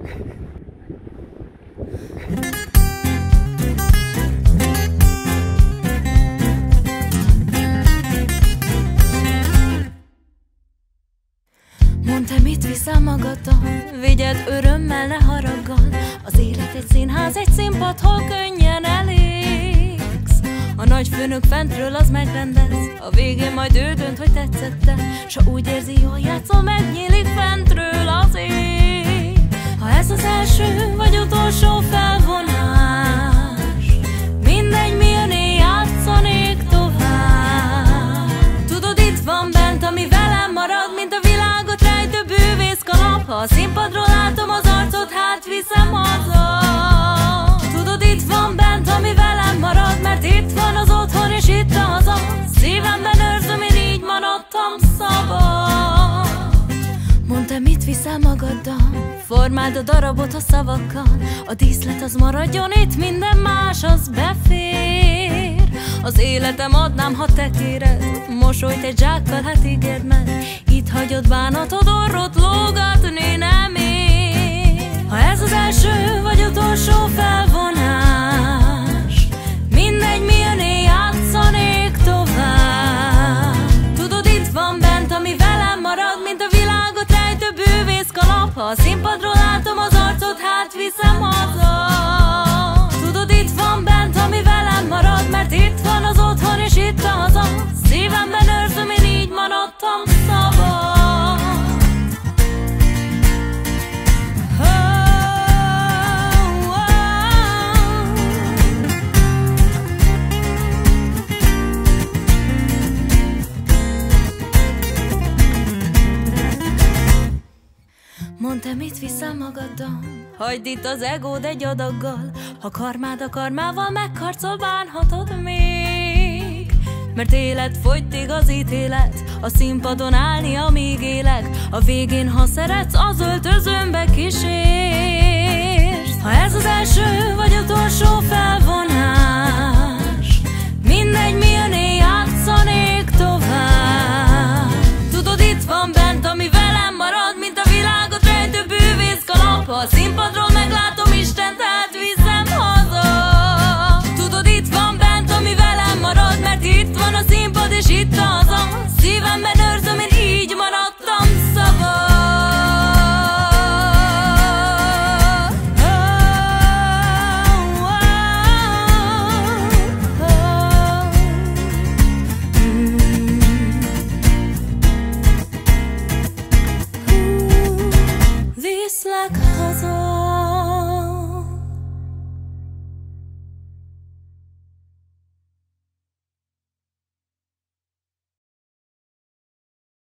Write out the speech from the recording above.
Mondd, te mit viszel magaddal? Vigyed örömmel, ne haraggal. Az élet egy színház, egy színpad, hol könnyen elégsz. A nagy főnök fentről az megrendez, a végén majd ő dönt, hogy tetszette. S ha úgy érzi, jól játszol, megnyílik fentről az ég. Ha ez az első vagy utolsó felvonás, mindegy milyen éj, játszanék tovább. Tudod, itt van bent, ami velem marad, mint a világot rejtő bűvész kalap. Ha a színpadról látom az arcot, hát viszem haza. Tudod, itt van bent, ami velem marad, mert itt van az otthon és itt a haza. Szívemben őrzöm, én így maradtam szabad. Mondd, te mit viszel magaddal? Formáld a darabot a szavakkal. A díszlet az maradjon itt, minden más az befér. Az életem adnám, ha te kéred, mosolyt egy zsákkal, hát ígérd meg. Itt hagyod bánatod, orrot lógatni nem ér. Ha ez az első vagy utolsó felvonás, mindegy milyen éj, játszanék tovább. Tudod, itt van bent, ami velem marad, mint a világot rejtő bűvész kalap. Ha a színpadról látom az arcot, hát viszem haza. Tudod, itt van bent, ami velem marad, mert itt van az otthon és itt a haza. Szívemben őrzöm, én így maradtam szabad. Mondd, te mit viszel magaddal? Hagyd itt az egód egy adaggal. Ha karmád a karmával megharcol, bánhatod még. Mert életfogytig az ítélet, a színpadon állni, amíg élek. A végén, ha szeretsz, az öltözőmbe kísérsz. Ha ez az első vagy utolsó felvonás,